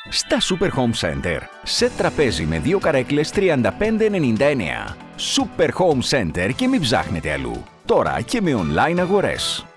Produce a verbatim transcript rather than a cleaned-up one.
Στα Super Home Center, σετ τραπέζι με δύο καρέκλες τριάντα πέντε ενενήντα εννέα. Super Home Center και μην ψάχνετε αλλού. Τώρα και με online αγορές.